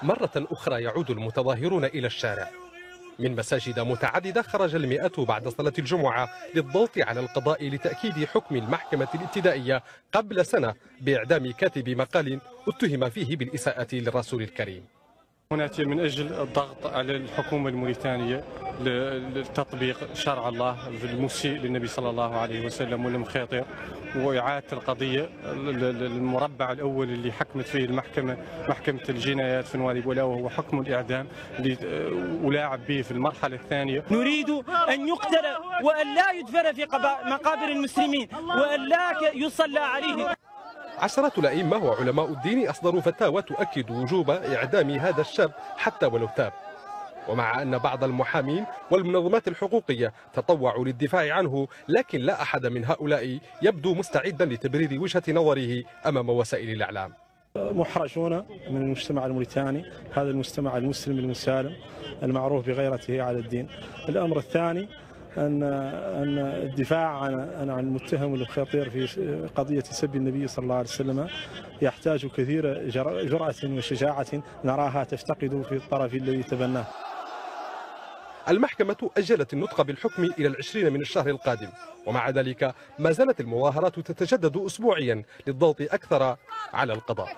مرة أخرى يعود المتظاهرون إلى الشارع. من مساجد متعددة خرج المئات بعد صلاة الجمعة للضغط على القضاء لتأكيد حكم المحكمة الابتدائية قبل سنة بإعدام كاتب مقال اتهم فيه بالإساءة للرسول الكريم. هنا من أجل الضغط على الحكومة الموريتانية لتطبيق شرع الله في المسيء للنبي صلى الله عليه وسلم والمخاطر، وإعادة القضية المربع الأول اللي حكمت فيه محكمة الجنايات في نوادي بولا، وهو حكم الإعدام اللي ألاعب به في المرحلة الثانية. نريد أن يقتل وأن لا يدفن في مقابر المسلمين وأن لا يصلى عليه. عشرات الأئمة وعلماء الدين أصدروا فتاوى تؤكد وجوب إعدام هذا الشاب حتى ولو تاب، ومع أن بعض المحامين والمنظمات الحقوقية تطوعوا للدفاع عنه، لكن لا أحد من هؤلاء يبدو مستعدا لتبرير وجهة نظره أمام وسائل الإعلام. محرجون من المجتمع الموريتاني، هذا المجتمع المسلم المسالم المعروف بغيرته على الدين. الأمر الثاني أن الدفاع عن المتهم الخطير في قضية سب النبي صلى الله عليه وسلم يحتاج كثير جرأة وشجاعة نراها تفتقد في الطرف الذي تبناه. المحكمة أجلت النطق بالحكم إلى 20 من الشهر القادم، ومع ذلك ما زالت المظاهرات تتجدد أسبوعيا للضغط أكثر على القضاء.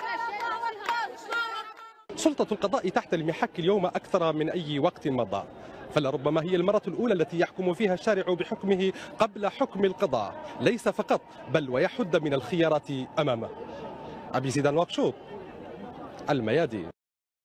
سلطة القضاء تحت المحك اليوم أكثر من أي وقت مضى، فلربما هي المرة الأولى التي يحكم فيها الشارع بحكمه قبل حكم القضاء، ليس فقط بل ويحد من الخيارات أمامه. أبي زيدان واكشوط، الميادين.